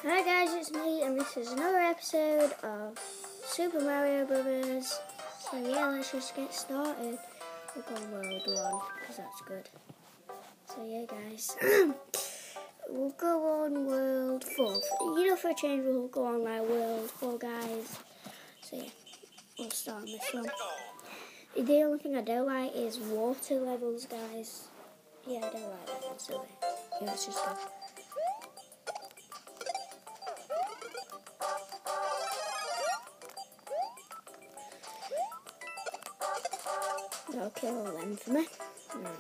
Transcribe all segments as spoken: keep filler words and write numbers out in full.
Hi guys, it's me, and this is another episode of Super Mario Brothers. So yeah, let's just get started. We'll go World one, because that's good. So yeah guys, we'll go on World four. You know, for a change we'll go on like World four guys. So yeah, we'll start on this one. The only thing I don't like is water levels, guys. Yeah, I don't like that one, so yeah, let's just go. That'll kill all them for me. Right.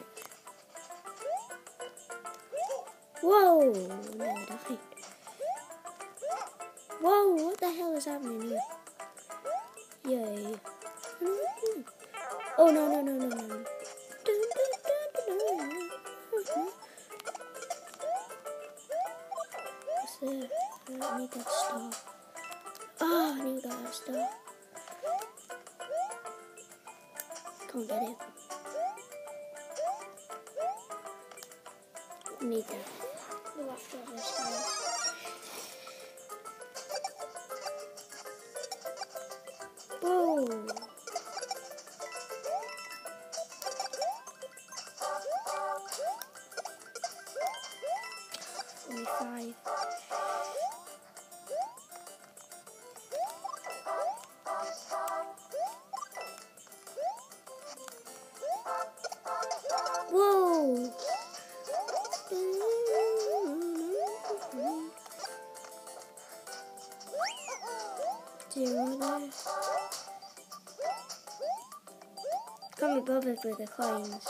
Whoa! No, I died. Whoa, what the hell is happening here? Yay. Oh, no, no, no, no, no. What's there? I need that star. Oh, I need that star. Can't get it. I need that. The leftover star. Whoa! Only five. Whoa! Zero there. Can't be bothered with the coins.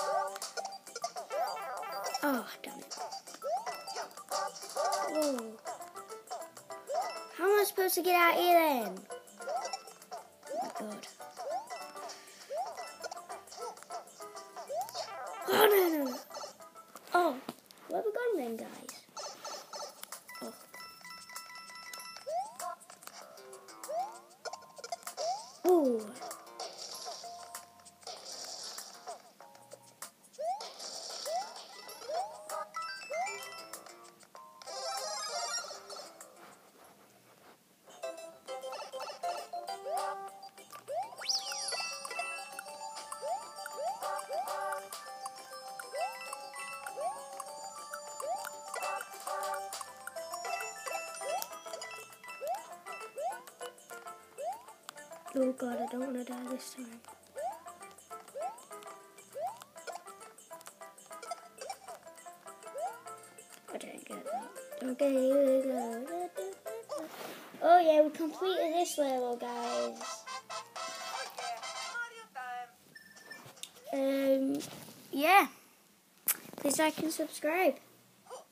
Oh, damn it. Whoa. How am I supposed to get out here then? Oh my god. Oh no no no. Oh, where have we gone then, guys? Oh. Ooh. Oh god, I don't want to die this time. I didn't get that. Okay, here we go. Oh yeah, we completed this level, guys. Um, yeah. Please like and subscribe.